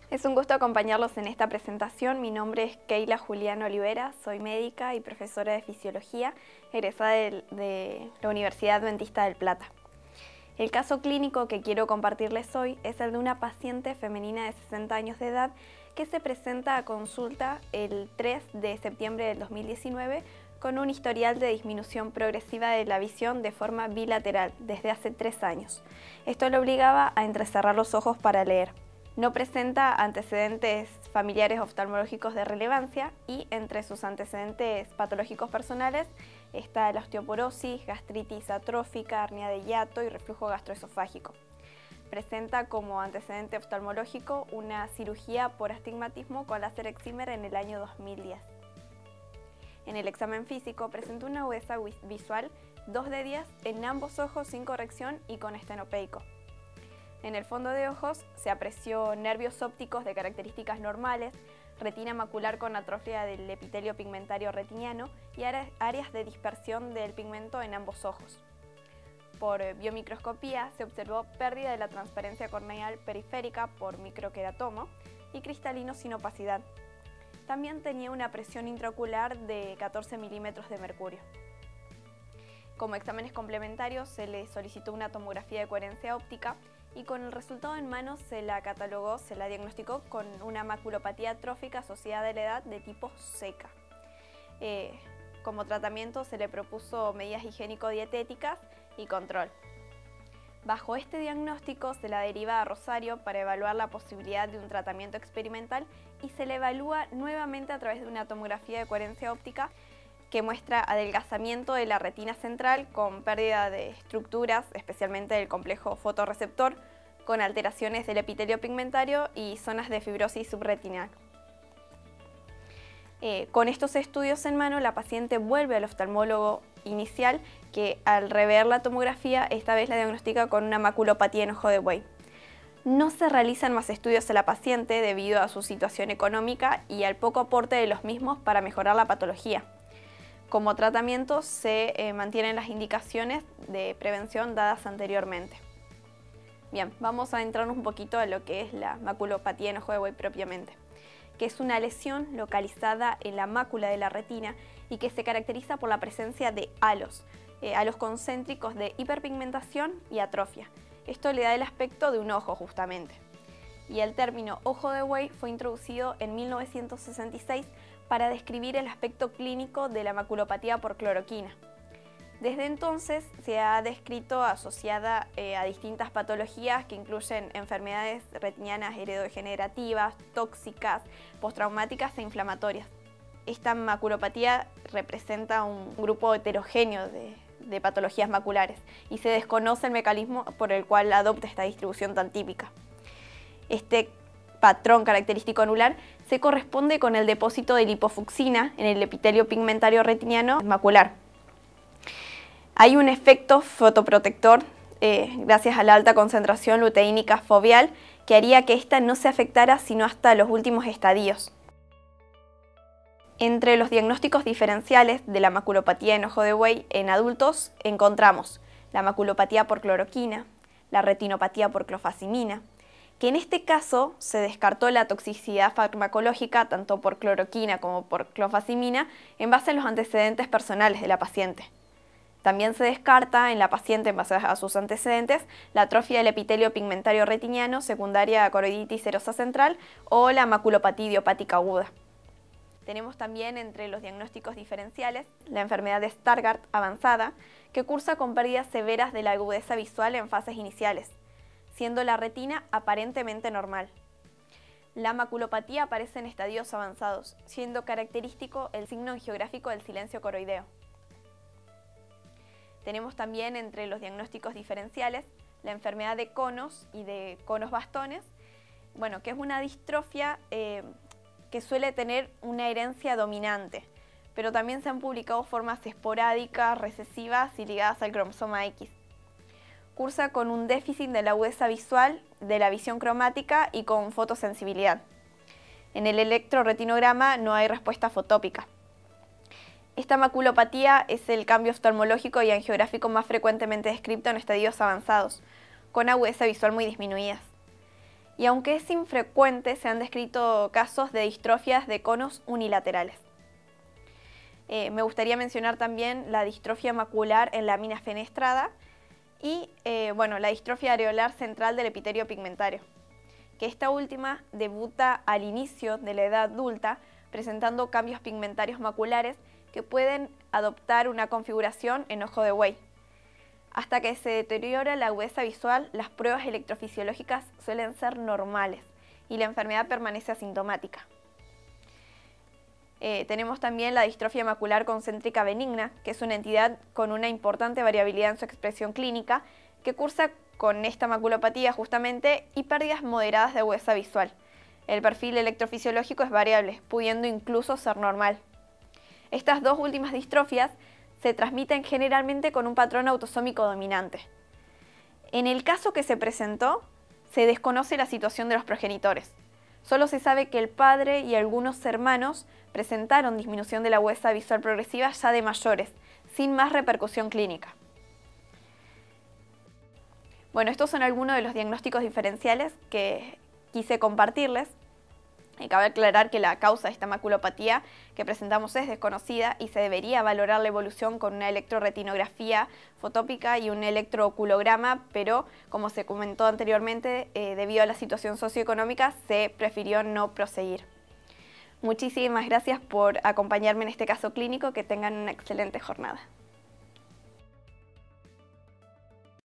Es un gusto acompañarlos en esta presentación. Mi nombre es Keila Julián Olivera, soy médica y profesora de Fisiología, egresada de la Universidad Adventista del Plata. El caso clínico que quiero compartirles hoy es el de una paciente femenina de 60 años de edad que se presenta a consulta el 3 de septiembre del 2019 con un historial de disminución progresiva de la visión de forma bilateral desde hace 3 años. Esto le obligaba a entrecerrar los ojos para leer. No presenta antecedentes familiares oftalmológicos de relevancia y entre sus antecedentes patológicos personales está la osteoporosis, gastritis atrófica, hernia de hiato y reflujo gastroesofágico. Presenta como antecedente oftalmológico una cirugía por astigmatismo con láser excimer en el año 2010. En el examen físico presenta una agudeza visual 2 de 10 en ambos ojos sin corrección y con estenopeico. En el fondo de ojos se apreció nervios ópticos de características normales, retina macular con atrofia del epitelio pigmentario retiniano y áreas de dispersión del pigmento en ambos ojos. Por biomicroscopía se observó pérdida de la transparencia corneal periférica por microqueratomo y cristalino sin opacidad. También tenía una presión intraocular de 14 milímetros de mercurio. Como exámenes complementarios se le solicitó una tomografía de coherencia óptica y con el resultado en mano se la catalogó, se la diagnosticó con una maculopatía atrófica asociada a la edad de tipo seca. Como tratamiento se le propuso medidas higiénico-dietéticas y control. Bajo este diagnóstico se la deriva a Rosario para evaluar la posibilidad de un tratamiento experimental y se le evalúa nuevamente a través de una tomografía de coherencia óptica que muestra adelgazamiento de la retina central con pérdida de estructuras, especialmente del complejo fotorreceptor, con alteraciones del epitelio pigmentario y zonas de fibrosis subretinal. Con estos estudios en mano, la paciente vuelve al oftalmólogo inicial, que al rever la tomografía, esta vez la diagnostica con una maculopatía en ojo de buey. No se realizan más estudios a la paciente debido a su situación económica y al poco aporte de los mismos para mejorar la patología. Como tratamiento se mantienen las indicaciones de prevención dadas anteriormente. Bien, vamos a adentrarnos un poquito a lo que es la maculopatía en ojo de buey propiamente, que es una lesión localizada en la mácula de la retina y que se caracteriza por la presencia de halos concéntricos de hiperpigmentación y atrofia. Esto le da el aspecto de un ojo justamente. Y el término ojo de buey fue introducido en 1966 para describir el aspecto clínico de la maculopatía por cloroquina. Desde entonces se ha descrito asociada a distintas patologías que incluyen enfermedades retinianas heredodegenerativas, tóxicas, postraumáticas e inflamatorias. Esta maculopatía representa un grupo heterogéneo de patologías maculares y se desconoce el mecanismo por el cual adopta esta distribución tan típica. Este patrón característico anular se corresponde con el depósito de lipofucsina en el epitelio pigmentario retiniano macular. Hay un efecto fotoprotector gracias a la alta concentración luteínica foveal que haría que ésta no se afectara sino hasta los últimos estadios. Entre los diagnósticos diferenciales de la maculopatía en ojo de buey en adultos encontramos la maculopatía por cloroquina, la retinopatía por clofazimina, que en este caso se descartó la toxicidad farmacológica tanto por cloroquina como por clofazimina en base a los antecedentes personales de la paciente. También se descarta en la paciente, en base a sus antecedentes, la atrofia del epitelio pigmentario retiniano secundaria a coroiditis serosa central o la maculopatía idiopática aguda. Tenemos también entre los diagnósticos diferenciales la enfermedad de Stargardt avanzada, que cursa con pérdidas severas de la agudeza visual en fases iniciales, siendo la retina aparentemente normal. La maculopatía aparece en estadios avanzados, siendo característico el signo angiográfico del silencio coroideo. Tenemos también entre los diagnósticos diferenciales la enfermedad de conos y de conos bastones, que es una distrofia que suele tener una herencia dominante, pero también se han publicado formas esporádicas, recesivas y ligadas al cromosoma X. Cursa con un déficit de la agudeza visual, de la visión cromática y con fotosensibilidad. En el electroretinograma no hay respuesta fotópica. Esta maculopatía es el cambio oftalmológico y angiográfico más frecuentemente descrito en estadios avanzados, con agudeza visual muy disminuidas. y aunque es infrecuente, se han descrito casos de distrofias de conos unilaterales. Me gustaría mencionar también la distrofia macular en lámina fenestrada y la distrofia areolar central del epitelio pigmentario, que esta última debuta al inicio de la edad adulta presentando cambios pigmentarios maculares que pueden adoptar una configuración en ojo de buey. Hasta que se deteriora la agudeza visual, las pruebas electrofisiológicas suelen ser normales y la enfermedad permanece asintomática. Tenemos también la distrofia macular concéntrica benigna, que es una entidad con una importante variabilidad en su expresión clínica, que cursa con esta maculopatía justamente y pérdidas moderadas de agudeza visual. El perfil electrofisiológico es variable, pudiendo incluso ser normal. Estas dos últimas distrofias se transmiten generalmente con un patrón autosómico dominante. En el caso que se presentó, se desconoce la situación de los progenitores. Solo se sabe que el padre y algunos hermanos presentaron disminución de la agudeza visual progresiva ya de mayores, sin más repercusión clínica. Bueno, estos son algunos de los diagnósticos diferenciales que quise compartirles. Cabe aclarar que la causa de esta maculopatía que presentamos es desconocida y se debería valorar la evolución con una electroretinografía fotópica y un electrooculograma, pero como se comentó anteriormente, debido a la situación socioeconómica se prefirió no proseguir. Muchísimas gracias por acompañarme en este caso clínico, que tengan una excelente jornada.